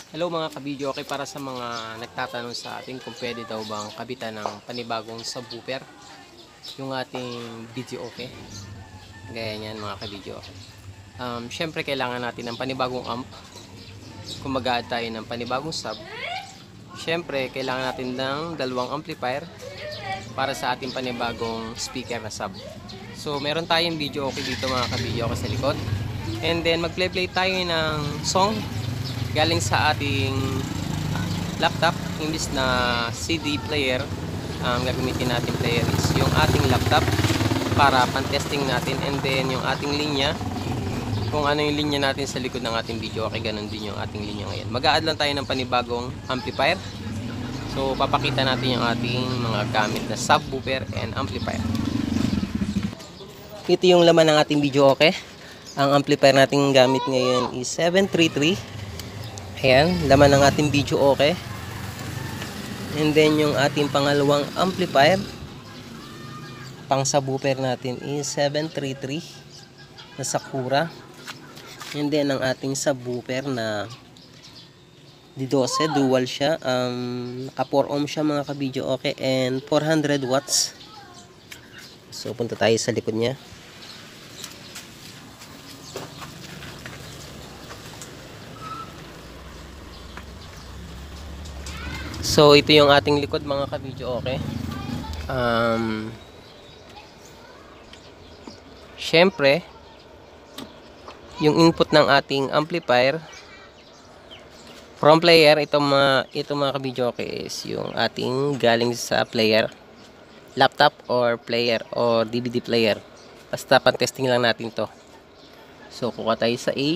Hello mga kabidyo, okay, para sa mga nagtatanong sa atin kung pwede daw bang kabitan ng panibagong subwoofer yung ating video, okay? Gaya niyan mga kabidyo. Syempre kailangan natin ng panibagong amp kung mag-add tayo ng panibagong sub. Syempre kailangan natin ng dalawang amplifier para sa ating panibagong speaker na sub. So meron tayong video okay dito mga kabidyo okay sa likod. And then mag-play tayo ng song galing sa ating laptop. Imbis na CD player, gagamitin natin player is yung ating laptop para pan-testing natin. And then yung ating linya, kung ano yung linya natin sa likod ng ating video, okay, ganun din yung ating linya ngayon. Mag-a-add lang tayo ng panibagong amplifier. So papakita natin yung ating mga gamit na subwoofer and amplifier. Ito yung laman ng ating video, okay? Ang amplifier nating gamit ngayon is 733. Ayan, laman ng ating video, okay. And then yung ating pangalawang amplifier pang subwoofer natin is 733 na Sakura. And then ang ating subwoofer na D12, dual siya, naka 4 ohm siya mga kabidyo, okay, and 400 watts. So punta tayo sa likod niya. So ito yung ating likod mga kabidyo, okay. Syempre yung input ng ating amplifier from player, ito mga kabidyo, okay, is yung ating galing sa player, laptop or player or DVD player. Basta pan-testing lang natin to. So kuha tayo sa A,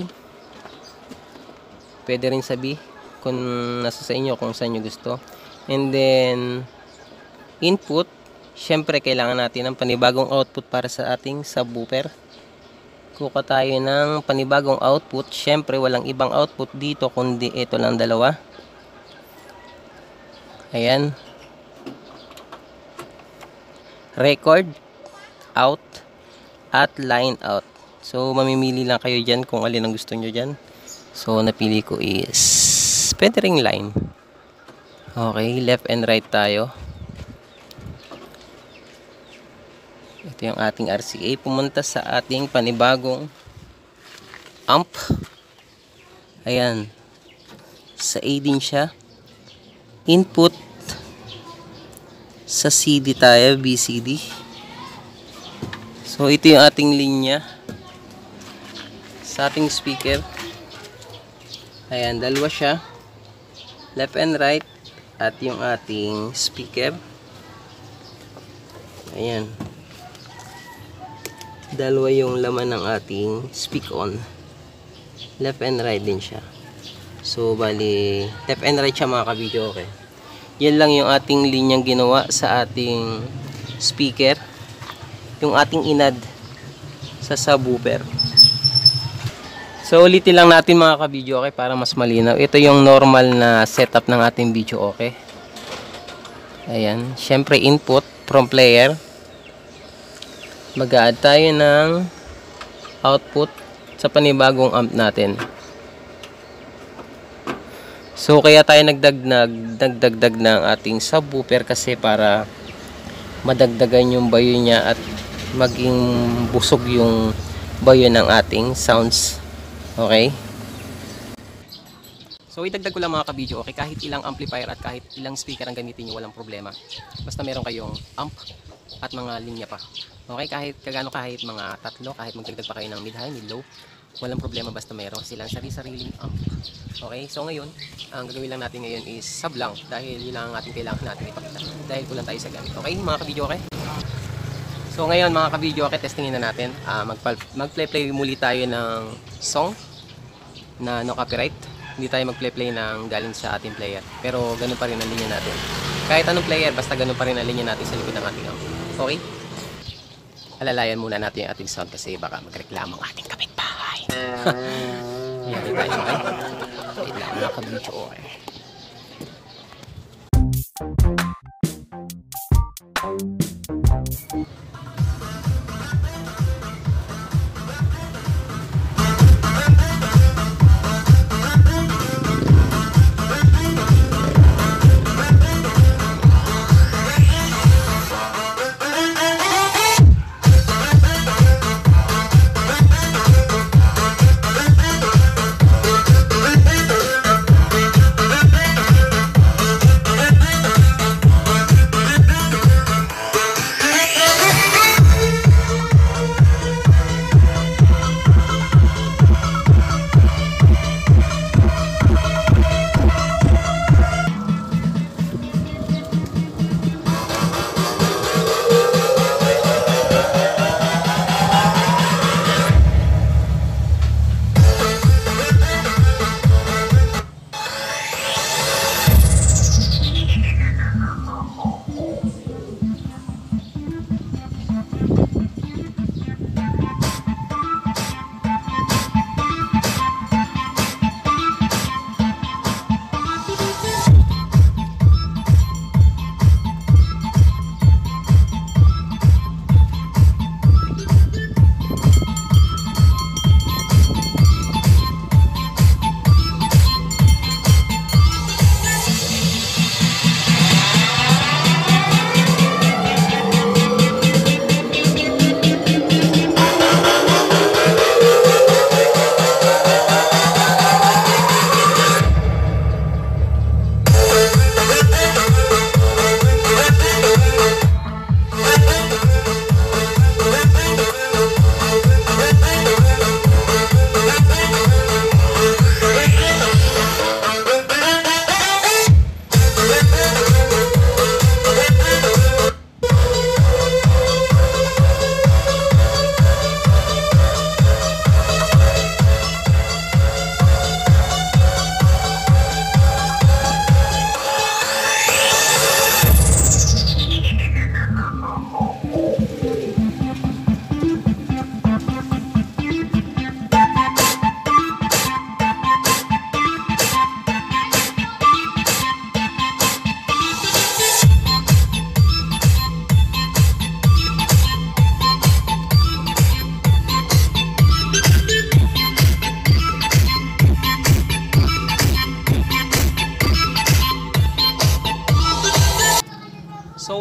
pwede rin sa B kung nasa sa inyo kung saan nyo gusto. And then input, syempre kailangan natin ng panibagong output para sa ating subwoofer. Kuha tayo ng panibagong output. Syempre walang ibang output dito kundi ito lang dalawa. Ayan, record out at line out. So mamimili lang kayo dyan kung alin ang gusto nyo dyan. So napili ko is pwede ring line. Okay, left and right tayo. Ito yung ating RCA. Pumunta sa ating panibagong amp. Ayan, sa A din siya. Input sa CD tayo, BCD. So ito yung ating linya sa ating speaker. Ayan, dalawa siya, left and right, at yung ating speaker, ayan, dalawa yung laman ng ating speak on, left and right din siya. So bali left and right siya mga kabidyo, okay. Yan lang yung ating linyang ginawa sa ating speaker, yung ating inad sa subwoofer. So ulitin lang natin mga kabidyo, okay, para mas malinaw. Ito yung normal na setup ng ating video, okay. Ayan, syempre input from player. Mag-a-add tayo ng output sa panibagong amp natin. So kaya tayo nagdagdag ng ating subwoofer kasi para madagdagan yung bayo niya at maging busog yung bayo ng ating sounds. Okay. So idagdag ko lang mga kabidyo, okay, kahit ilang amplifier at kahit ilang speaker ang gamitin nyo, walang problema. Basta meron kayong amp at mga linya pa. Okay, kahit kagano, kahit mga tatlo, kahit magdagdag pa kayo ng mid-high, mid-low, walang problema basta meron silang sari-sariling amp. Okay, so ngayon, ang gagawin lang natin ngayon is sub lang dahil yun lang ang ating kailangan natin ipakita. Dahil kulang tayo sa gamit. Okay mga kabidyo, okay? So ngayon mga kabidyo, okay, testingin na natin. Mag-play muli tayo ng song na no copyright. Hindi tayo mag-play ng galing sa ating player. Pero ganun pa rin ang linya natin. Kahit anong player, basta ganun pa rin ang linya natin sa likod ng ating amp. Okay? Alalayan muna natin yung ating sound kasi baka magreklamo ang ating kapitbahay. Yan tayo, okay? Wait lang mga kabidyo, okay?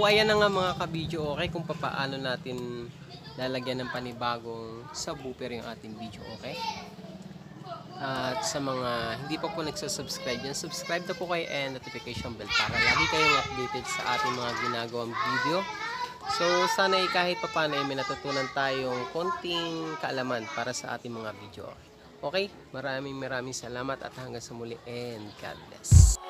So ayan na nga mga kabidyo okay kung paano natin lalagyan ng panibagong subwoofer yung ating video okay. At sa mga hindi pa po nagsasubscribe yan, subscribe na po kayo and notification bell para lagi kayong updated sa ating mga ginagawang video. So sana kahit paano ay may natutunan tayong konting kaalaman para sa ating mga video. Okay, maraming salamat at hanggang sa muli and God bless.